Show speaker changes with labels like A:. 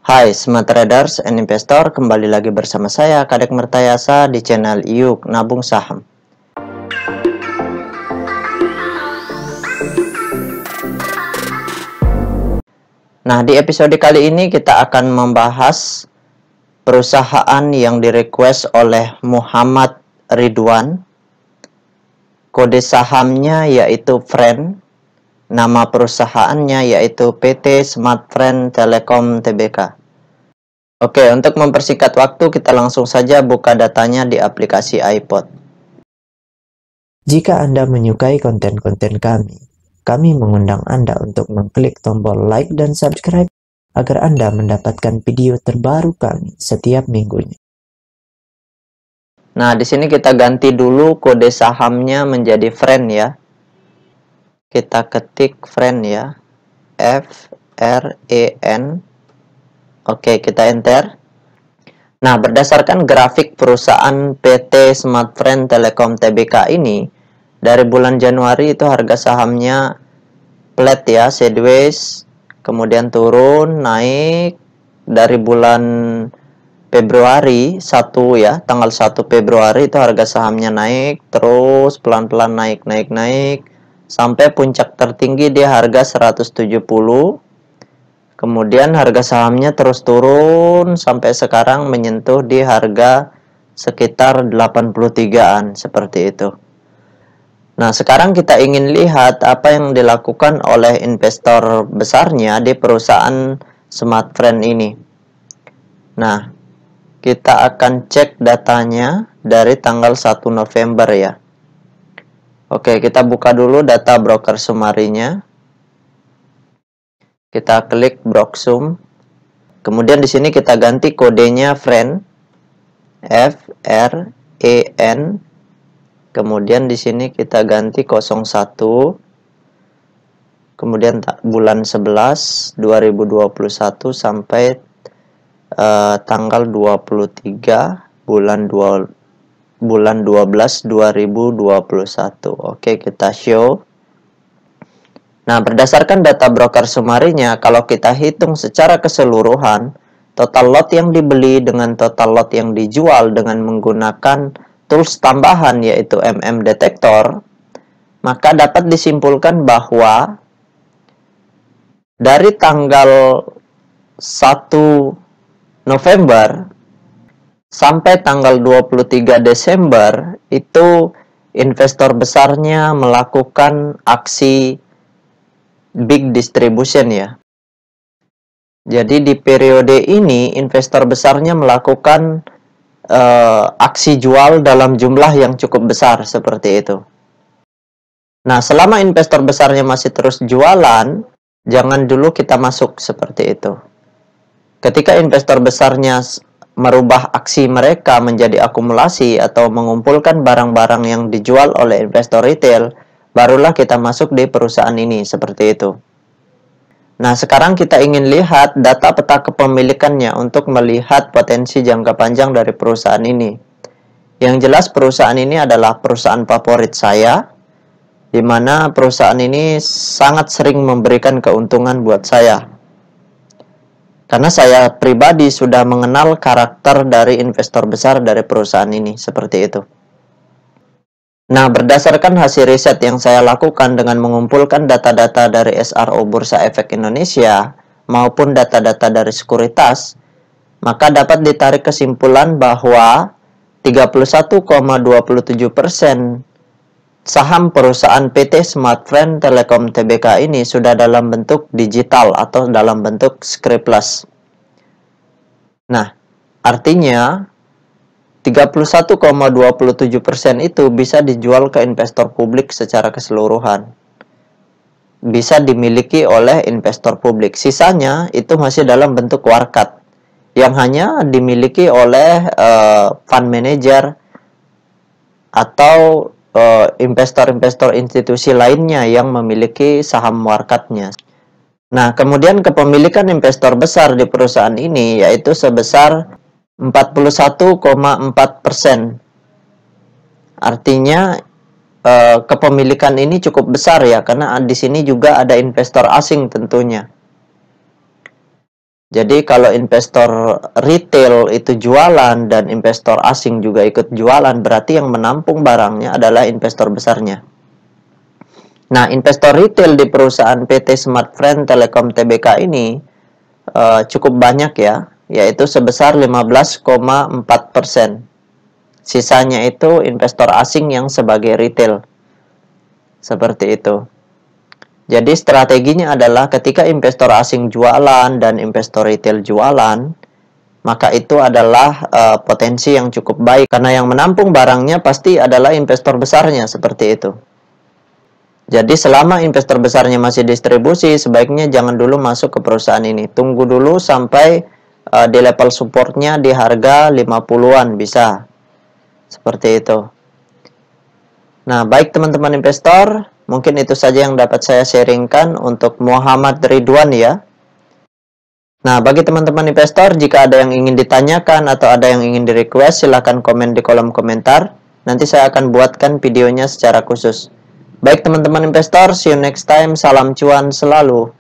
A: Hai Smart Traders and Investor, kembali lagi bersama saya Kadek Mertayasa di channel Yuk Nabung Saham. Nah, di episode kali ini kita akan membahas perusahaan yang direquest oleh Muhammad Ridwan. Kode sahamnya yaitu FRIEND. Nama perusahaannya yaitu PT Smartfren Telekom Tbk. Oke, untuk mempersingkat waktu, kita langsung saja buka datanya di aplikasi iPod.
B: Jika Anda menyukai konten-konten kami mengundang Anda untuk mengklik tombol like dan subscribe agar Anda mendapatkan video terbaru kami setiap minggunya.
A: Nah, di sini kita ganti dulu kode sahamnya menjadi FRIEND ya. Kita ketik FRIEND ya. F-R-E-N. Oke, kita enter. Nah, berdasarkan grafik perusahaan PT Smartfren Telekom Tbk ini, dari bulan Januari itu harga sahamnya flat ya, sideways, kemudian turun, naik. Dari bulan Februari 1 ya, tanggal 1 Februari itu harga sahamnya naik, terus pelan-pelan naik, sampai puncak tertinggi di harga 170. Kemudian harga sahamnya terus turun sampai sekarang menyentuh di harga sekitar 83-an, seperti itu. Nah, sekarang kita ingin lihat apa yang dilakukan oleh investor besarnya di perusahaan Smartfren ini. Nah, kita akan cek datanya dari tanggal 1 November ya. Oke, kita buka dulu data broker sumarinya. Kita klik Broksum. Kemudian di sini kita ganti kodenya FRIEND. F-R-E-N. Kemudian di sini kita ganti 01. Kemudian bulan 11 2021 sampai tanggal 23 bulan 12 2021. Oke, kita show. Nah, berdasarkan data broker sumarinya, kalau kita hitung secara keseluruhan, total lot yang dibeli dengan total lot yang dijual dengan menggunakan tools tambahan yaitu Detektor, maka dapat disimpulkan bahwa dari tanggal 1 November sampai tanggal 23 Desember itu investor besarnya melakukan aksi big distribution ya. Jadi di periode ini investor besarnya melakukan aksi jual dalam jumlah yang cukup besar seperti itu. Nah, selama investor besarnya masih terus jualan, jangan dulu kita masuk seperti itu. Ketika investor besarnya merubah aksi mereka menjadi akumulasi atau mengumpulkan barang-barang yang dijual oleh investor retail, barulah kita masuk di perusahaan ini, seperti itu. Nah, sekarang kita ingin lihat data peta kepemilikannya untuk melihat potensi jangka panjang dari perusahaan ini. Yang jelas perusahaan ini adalah perusahaan favorit saya, di mana perusahaan ini sangat sering memberikan keuntungan buat saya. Karena saya pribadi sudah mengenal karakter dari investor besar dari perusahaan ini, seperti itu. Nah, berdasarkan hasil riset yang saya lakukan dengan mengumpulkan data-data dari SRO Bursa Efek Indonesia maupun data-data dari sekuritas, maka dapat ditarik kesimpulan bahwa 31,27% saham perusahaan PT Smartfren Telekom Tbk ini sudah dalam bentuk digital atau dalam bentuk scriptless. Nah, artinya 31,27% itu bisa dijual ke investor publik secara keseluruhan. Bisa dimiliki oleh investor publik. Sisanya itu masih dalam bentuk warkat yang hanya dimiliki oleh fund manager atau investor-investor institusi lainnya yang memiliki saham warkatnya. Nah, kemudian kepemilikan investor besar di perusahaan ini yaitu sebesar 41,4%. Artinya kepemilikan ini cukup besar ya, karena di sini juga ada investor asing tentunya. Jadi kalau investor retail itu jualan dan investor asing juga ikut jualan, berarti yang menampung barangnya adalah investor besarnya. Nah, investor retail di perusahaan PT Smartfren Telekom Tbk ini cukup banyak ya, yaitu sebesar 15,4%. Sisanya itu investor asing yang sebagai retail. Seperti itu. Jadi strateginya adalah ketika investor asing jualan dan investor retail jualan, maka itu adalah potensi yang cukup baik. Karena yang menampung barangnya pasti adalah investor besarnya, seperti itu. Jadi selama investor besarnya masih distribusi, sebaiknya jangan dulu masuk ke perusahaan ini. Tunggu dulu sampai di level supportnya di harga 50-an bisa. Seperti itu. Nah, baik teman-teman investor, mungkin itu saja yang dapat saya sharingkan untuk Muhammad Ridwan ya. Nah, bagi teman-teman investor, jika ada yang ingin ditanyakan atau ada yang ingin di-request, silahkan komen di kolom komentar. Nanti saya akan buatkan videonya secara khusus. Baik teman-teman investor, see you next time. Salam cuan selalu.